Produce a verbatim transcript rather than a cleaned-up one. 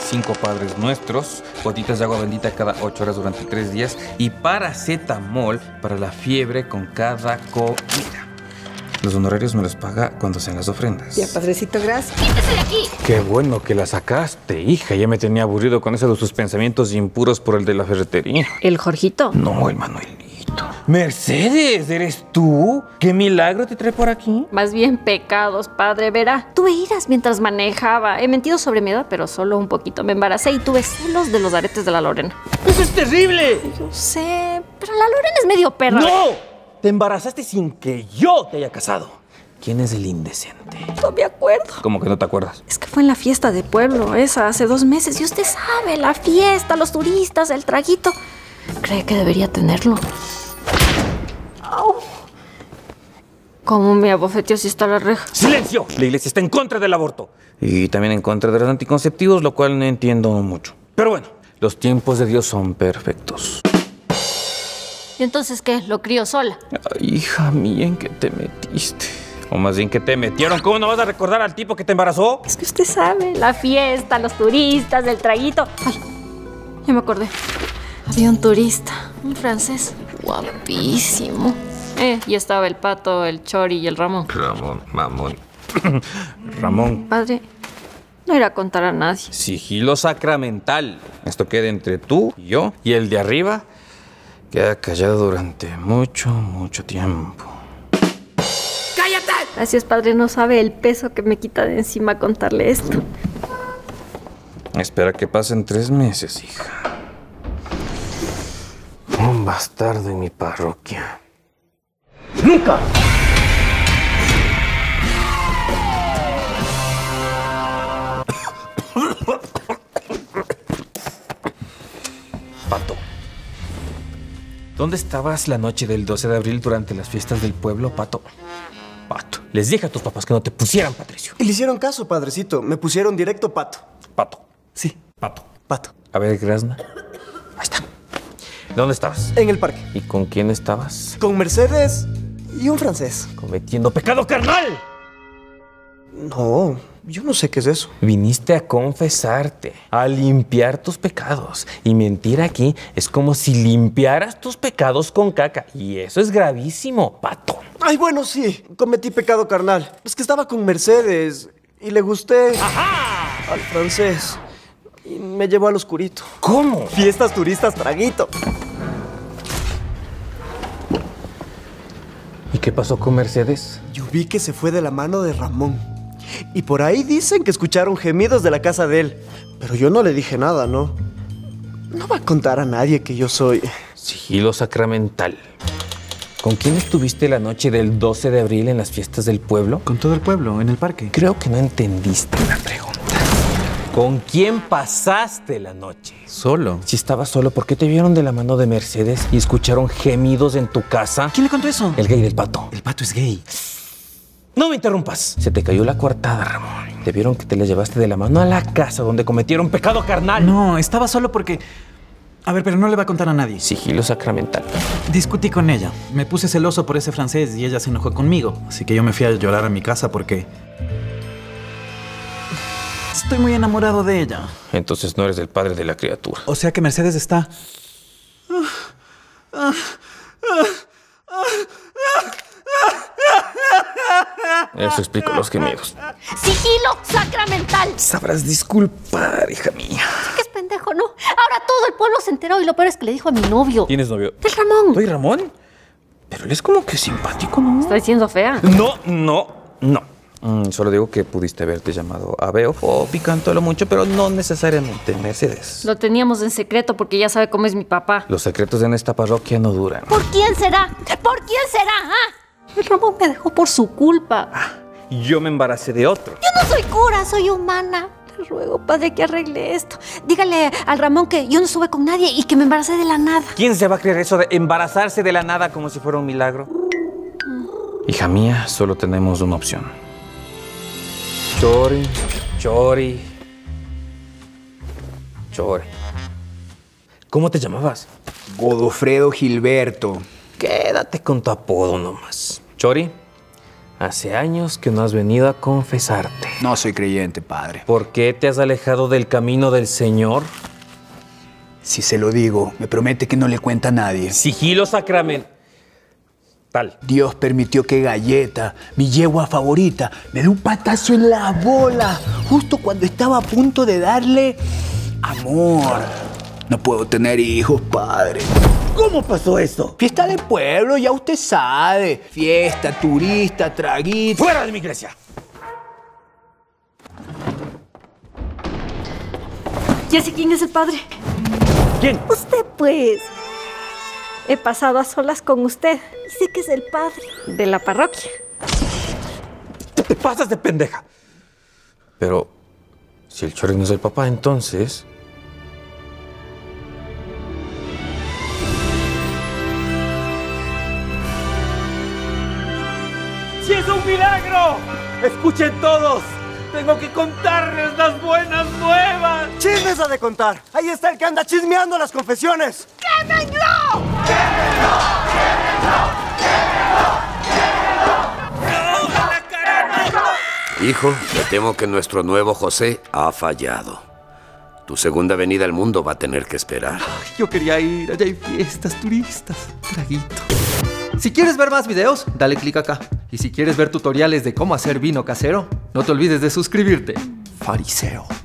cinco padres nuestros, gotitas de agua bendita cada ocho horas durante tres días y paracetamol para la fiebre con cada comida. Los honorarios me los paga cuando sean las ofrendas. Ya, padrecito, gracias. ¡Quítese de aquí! Qué bueno que la sacaste, hija. Ya me tenía aburrido con eso de sus pensamientos impuros por el de la ferretería. ¿El Jorgito? No, el Manuelito. Mercedes, ¿eres tú? ¿Qué milagro te trae por aquí? Más bien pecados, padre. Verá, tuve iras mientras manejaba. He mentido sobre mi edad, pero solo un poquito. Me embaracé y tuve celos de los aretes de la Lorena. ¡Eso es terrible! Yo sé, pero la Lorena es medio perra. ¡No! Te embarazaste sin que yo te haya casado. ¿Quién es el indecente? No me acuerdo. ¿Cómo que no te acuerdas? Es que fue en la fiesta de pueblo, esa, hace dos meses. Y usted sabe, la fiesta, los turistas, el traguito. ¿Cree que debería tenerlo? Au. ¿Cómo me abofeteó si está la reja? ¡Silencio! La iglesia está en contra del aborto. Y también en contra de los anticonceptivos, lo cual no entiendo mucho. Pero bueno, los tiempos de Dios son perfectos. ¿Y entonces qué? ¿Lo crío sola? Ay, hija mía, ¿en qué te metiste? O más bien, ¿qué te metieron? ¿Cómo no vas a recordar al tipo que te embarazó? Es que usted sabe, la fiesta, los turistas, el traguito. Ay, ya me acordé. Había un turista, un francés, guapísimo. Eh, y estaba el Pato, el Chori y el Ramón. Ramón, mamón. Ramón. Padre, no irá a contar a nadie. Sigilo sacramental. Esto queda entre tú y yo. Y el de arriba queda callado durante mucho, mucho tiempo. ¡Cállate! Gracias, padre. No sabe el peso que me quita de encima contarle esto. Espera que pasen tres meses, hija. Un bastardo en mi parroquia. ¡Nunca! Pato. ¿Dónde estabas la noche del doce de abril durante las fiestas del pueblo, Pato? Pato. Les dije a tus papás que no te pusieran Patricio. Y le hicieron caso, padrecito. Me pusieron directo Pato. Pato. Sí, Pato. Pato. A ver, Grasna. Ahí está. ¿Dónde estabas? En el parque. ¿Y con quién estabas? Con Mercedes y un francés. Cometiendo pecado carnal. No, yo no sé qué es eso. Viniste a confesarte, a limpiar tus pecados. Y mentir aquí es como si limpiaras tus pecados con caca. Y eso es gravísimo, Pato. Ay, bueno, sí. Cometí pecado carnal. Es que estaba con Mercedes y le gusté... ¡Ajá! Al francés. Y me llevó al oscurito. ¿Cómo? Fiestas turistas, traguito. ¿Y qué pasó con Mercedes? Yo vi que se fue de la mano de Ramón. Y por ahí dicen que escucharon gemidos de la casa de él. Pero yo no le dije nada, ¿no? No va a contar a nadie que yo soy... Sigilo sacramental. ¿Con quién estuviste la noche del doce de abril en las fiestas del pueblo? Con todo el pueblo, en el parque. Creo que no entendiste la pregunta. ¿Con quién pasaste la noche? Solo. Si estabas solo, ¿por qué te vieron de la mano de Mercedes y escucharon gemidos en tu casa? ¿Quién le contó eso? El gay del Pato. El Pato es gay. No me interrumpas. Se te cayó la coartada, Ramón. Te vieron que te la llevaste de la mano a la casa donde cometieron pecado carnal. No, estaba solo porque... A ver, pero no le va a contar a nadie. Sigilo sacramental. Discutí con ella. Me puse celoso por ese francés y ella se enojó conmigo. Así que yo me fui a llorar a mi casa porque... Estoy muy enamorado de ella. Entonces no eres el padre de la criatura. O sea que Mercedes está... Eso explica los gemidos. ¡Sigilo sacramental! Sabrás disculpar, hija mía. Sí que es pendejo, ¿no? Ahora todo el pueblo se enteró y lo peor es que le dijo a mi novio. ¿Quién es novio? El Ramón. ¿Soy Ramón? Pero él es como que simpático, ¿no? Estoy siendo fea. No, no, no. Mm, solo digo que pudiste haberte llamado Abeo o Picantolo mucho, pero no necesariamente Mercedes. Lo teníamos en secreto porque ya sabe cómo es mi papá. Los secretos en esta parroquia no duran. ¿Por quién será? ¿Por quién será? ¿Ah? El Ramón me dejó por su culpa. Ah, yo me embaracé de otro. Yo no soy cura, soy humana. Te ruego, padre, que arregle esto. Dígale al Ramón que yo no estuve con nadie y que me embaracé de la nada. ¿Quién se va a creer eso de embarazarse de la nada como si fuera un milagro? Hija mía, solo tenemos una opción. Chori, Chori, Chori. ¿Cómo te llamabas? Godofredo Gilberto. Quédate con tu apodo nomás. Chori, Hace años que no has venido a confesarte. No soy creyente, padre. ¿Por qué te has alejado del camino del Señor? Si se lo digo, me promete que no le cuenta a nadie. Sigilo sacramental. Dios permitió que Galleta, mi yegua favorita, me dé un patazo en la bola, justo cuando estaba a punto de darle amor. No puedo tener hijos, padre. ¿Cómo pasó esto? Fiesta de pueblo, ya usted sabe. Fiesta, turista, traguito. ¡Fuera de mi iglesia! Ya sé quién es el padre. ¿Quién? Usted, pues. He pasado a solas con usted. Y sé que es el padre de la parroquia. Te pasas de pendeja. Pero, si el Chorri no es el papá, entonces... ¡Sí es un milagro! ¡Escuchen todos! ¡Tengo que contarles las buenas nuevas! ¡Chismes ha de contar! ¡Ahí está el que anda chismeando las confesiones! ¡Quémenlo! Hijo, me temo que nuestro nuevo José ha fallado. Tu segunda venida al mundo va a tener que esperar. Yo quería ir, allá hay fiestas, turistas, traguito. Si quieres ver más videos, dale clic acá. Y si quieres ver tutoriales de cómo hacer vino casero, no te olvides de suscribirte. Fariseo.